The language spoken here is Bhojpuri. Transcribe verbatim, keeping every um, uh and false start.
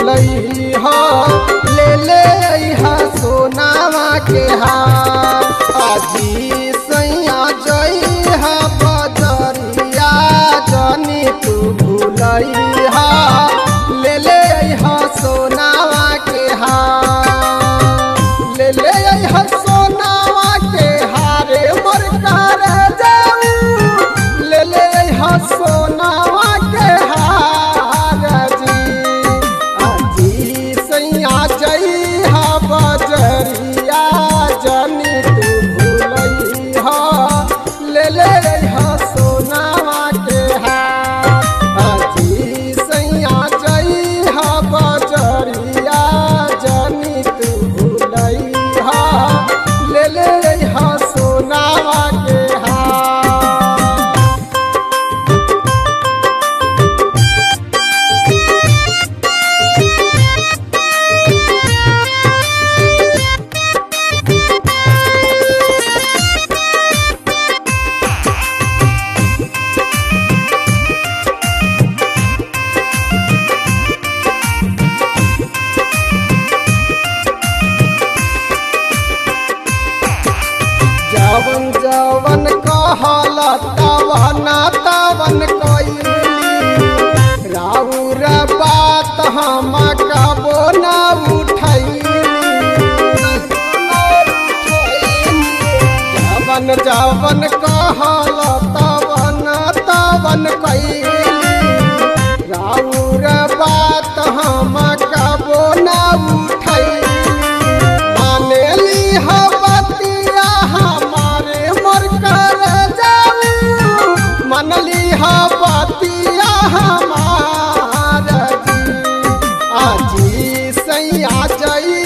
भूलई हो ले ले हा सोनावा के हार। आजी सैया जई हा बजरिया जनी तू भूलई हा ले ले हा सोनावा के हार। ले ले हा सोनावा के हारे मोर कर जाऊ ले ले हा सोनावा के हार। जी आजी सैया जई हा बजरिया जनी तू भूलई हा ले ले हा सोनावा के हार। आजी सैया जई हा बजरिया जनी तू भूलई हा ले ले हा सोनावा के हार। जवन जवन कहल तवन तवन कइली राउर बात हम कबो न उठैली। जवन जवन कहल तवन तवन कइली राउर बात हम कबो न उठैली। मानेली हवतिया हमारे मोर कर जाऊ मनली हवतिया हमार। जी आजी सैया जई